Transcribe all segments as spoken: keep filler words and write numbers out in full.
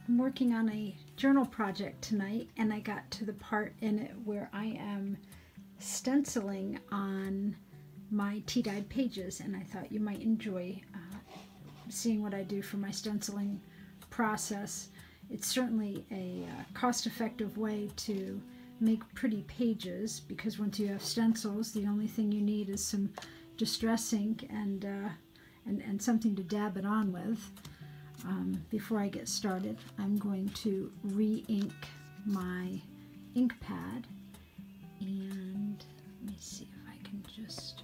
I'm working on a journal project tonight, and I got to the part in it where I am stenciling on my tea-dyed pages, and I thought you might enjoy uh, seeing what I do for my stenciling process. It's certainly a uh, cost-effective way to make pretty pages, because once you have stencils, the only thing you need is some distress ink and, uh, and, and something to dab it on with. Um, before I get started, I'm going to re-ink my ink pad, and let me see if I can just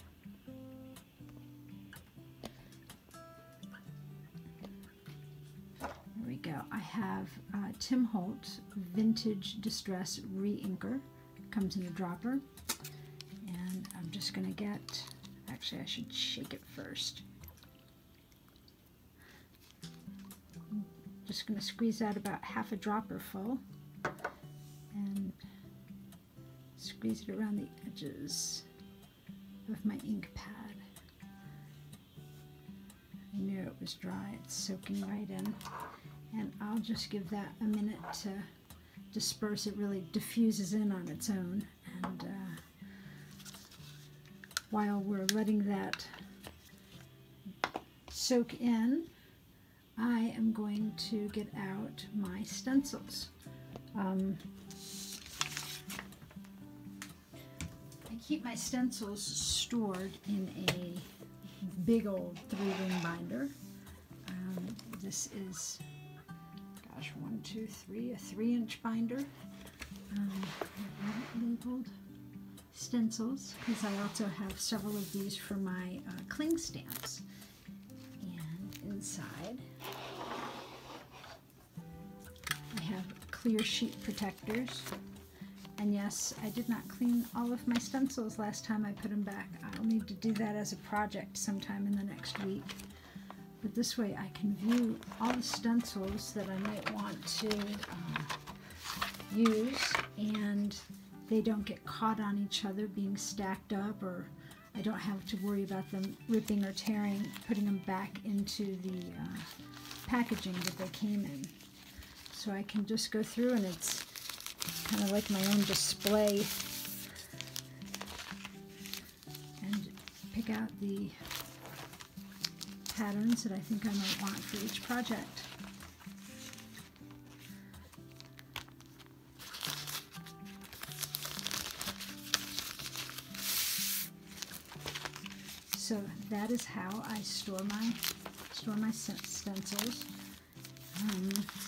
there we go. I have uh, Tim Holtz Vintage Distress Re-Inker. Comes in a dropper, and I'm just going to get, actually I should shake it first. Just going to squeeze out about half a dropper full and squeeze it around the edges of my ink pad. I knew it was dry, it's soaking right in. And I'll just give that a minute to disperse. It really diffuses in on its own. And uh, while we're letting that soak in, I am going to get out my stencils. Um, I keep my stencils stored in a big old three-ring binder. Um, this is, gosh, one, two, three, a three-inch binder. Um, labeled stencils, because I also have several of these for my uh, cling stamps. And inside, I have clear sheet protectors. And yes, I did not clean all of my stencils last time I put them back. I'll need to do that as a project sometime in the next week. But this way I can view all the stencils that I might want to uh, use, and they don't get caught on each other being stacked up, or I don't have to worry about them ripping or tearing, putting them back into the uh, packaging that they came in. So I can just go through, and it's kind of like my own display, and pick out the patterns that I think I might want for each project. So that is how I store my store my stencils. Um,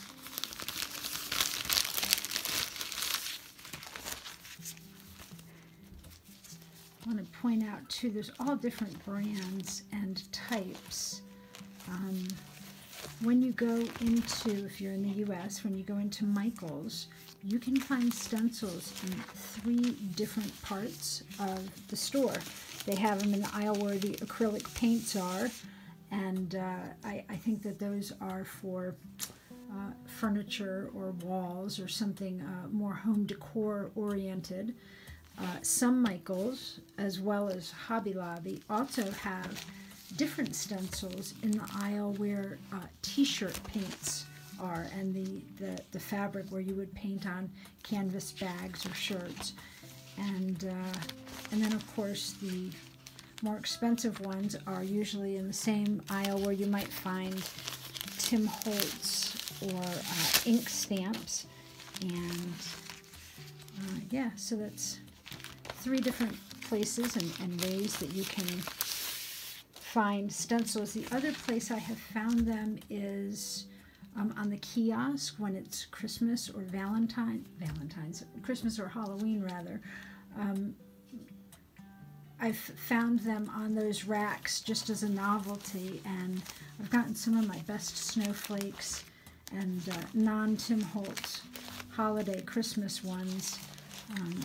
I want to point out too, there's all different brands and types. Um, when you go into, if you're in the U S, when you go into Michael's, you can find stencils in three different parts of the store. They have them in the aisle where the acrylic paints are, and uh, I, I think that those are for uh, furniture or walls or something uh, more home decor oriented. Uh, some Michaels, as well as Hobby Lobby, also have different stencils in the aisle where uh, t-shirt paints are, and the, the, the fabric where you would paint on canvas bags or shirts. And, uh, and then of course the more expensive ones are usually in the same aisle where you might find Tim Holtz or uh, ink stamps. And uh, yeah, so that's three different places and, and ways that you can find stencils. The other place I have found them is um, on the kiosk when it's Christmas or Valentine, Valentine's, Christmas or Halloween rather. Um, I've found them on those racks just as a novelty, and I've gotten some of my best snowflakes and uh, non-Tim Holtz holiday Christmas ones um,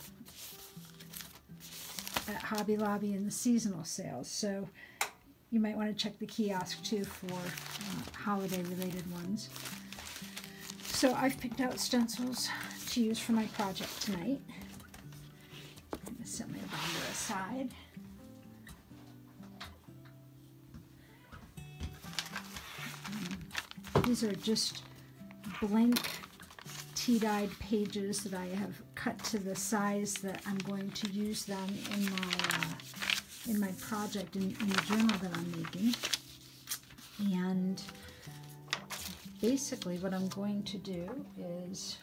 at Hobby Lobby in the seasonal sales. So you might want to check the kiosk too for uh, holiday related ones. So I've picked out stencils to use for my project tonight. I'm going to set my binder aside. Um, these are just blank tea-dyed pages that I have cut to the size that I'm going to use them in my uh, in my project, in, in the journal that I'm making. And basically what I'm going to do is,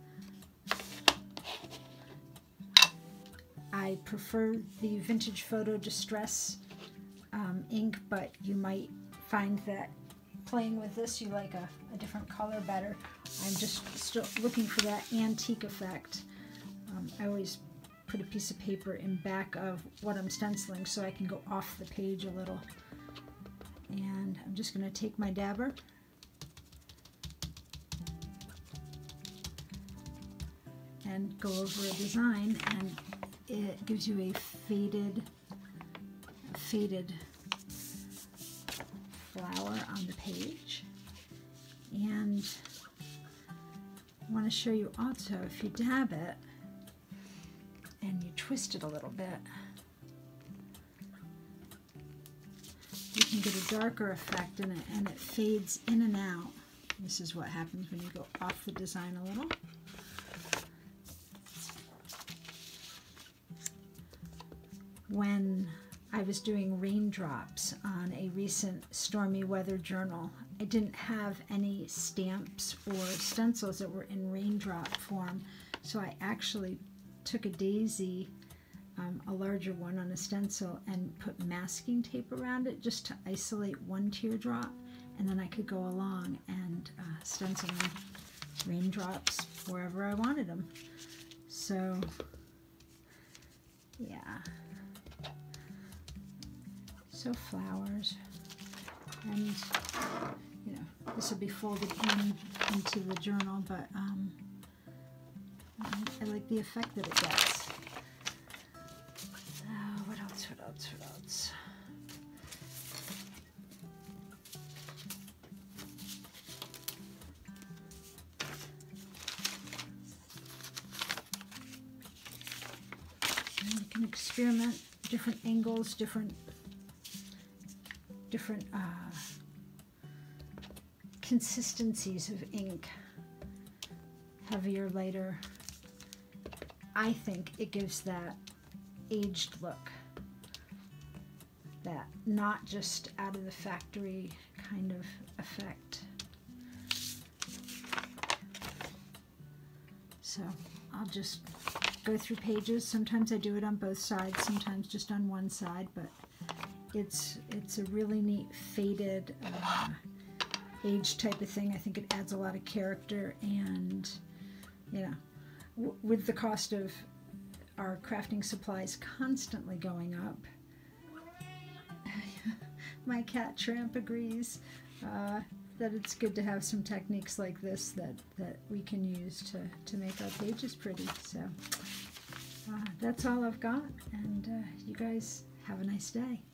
I prefer the Vintage Photo Distress um, ink, but you might find that playing with this you like a, a different color better. I'm just still looking for that antique effect. Um, I always put a piece of paper in back of what I'm stenciling so I can go off the page a little. And I'm just going to take my dabber and go over a design, and it gives you a faded, faded flower on the page. And I want to show you also, if you dab it and you twist it a little bit, you can get a darker effect in it, and it fades in and out. This is what happens when you go off the design a little. When I was doing raindrops on a recent stormy weather journal, I didn't have any stamps or stencils that were in raindrop form, so I actually took a daisy, um, a larger one on a stencil, and put masking tape around it just to isolate one teardrop, and then I could go along and uh, stencil raindrops wherever I wanted them. So yeah. So flowers, and you know, this will be folded in into the journal, but um, I, I like the effect that it gets. Uh, what else, what else, what else? And you can experiment, different angles, different different uh, consistencies of ink, heavier, lighter. I think it gives that aged look, that not just out of the factory kind of effect. So I'll just go through pages. Sometimes I do it on both sides, sometimes just on one side, but It's it's a really neat faded uh, age type of thing. I think it adds a lot of character, and you know, w with the cost of our crafting supplies constantly going up, my cat Tramp agrees uh, that it's good to have some techniques like this that that we can use to to make our pages pretty. So uh, that's all I've got, and uh, you guys have a nice day.